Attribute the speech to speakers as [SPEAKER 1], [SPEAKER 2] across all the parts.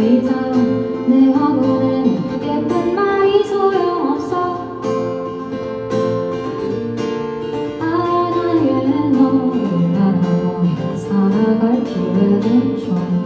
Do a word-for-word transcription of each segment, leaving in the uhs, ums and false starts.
[SPEAKER 1] 시작 내 화분에는 예쁜 말이 소용없어. 만약에 너를 바라보며 살아갈 기회는 좀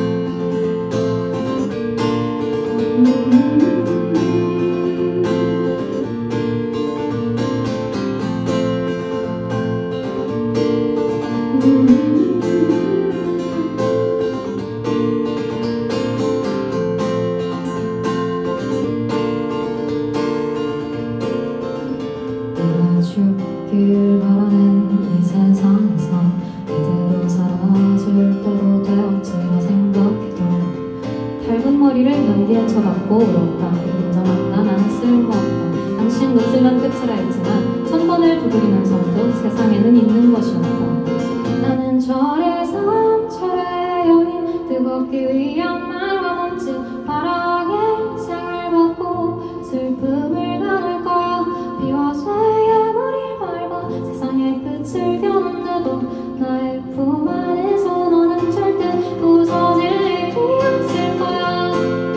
[SPEAKER 1] 죽길 바라는 이 세상에서 이대로 사라질 때도 되었지라 생각해도 밝은 머리를 연기에 쳐박고 울었다. 인정한다. 나는 쓸모없다. 당신 웃으면 끝을 알지만 천 번을 두드리는 선도 세상에는 있는 것이었다. 나는 철의 삶, 철의 여인 뜨겁기 위한 말과 몸짓 바람에 생을 받고 슬픔을 나눌 거야. 비와 쇠의 세상의 끝을 겨눈데도 나의 품 안에서 너는 절대 부서질 일이 없을 거야.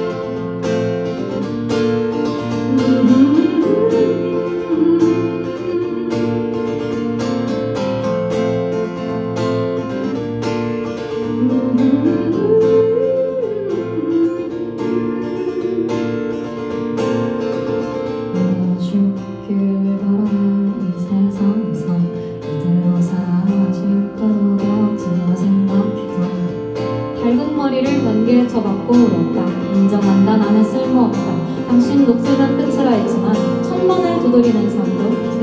[SPEAKER 1] 내가 죽길 바라는 이 세상에서 이대로 사라질 거도 되었지라 생각해도 밝은 머리를 연기에 쳐박고 울었다. 인정한다. 나는 쓸모없다. 당신 녹슬은 끝을 알지만 천 번을 두드리는 삶도